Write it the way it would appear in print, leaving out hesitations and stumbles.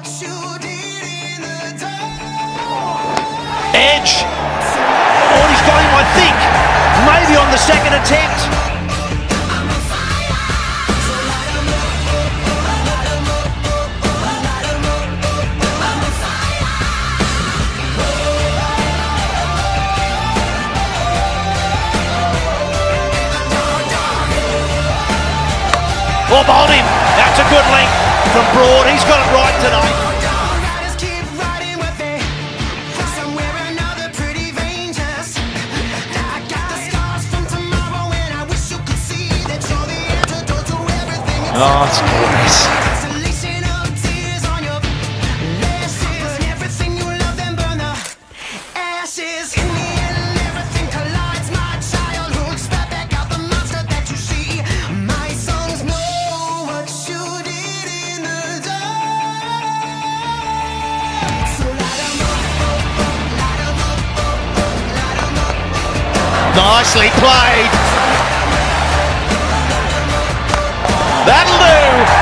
Edge. Oh, he's got him, I think. Maybe on the second attempt. Oh, bowled him. That's a good link from Broad. He's got it right tonight. Oh, it's glorious. Nicely played. That'll do.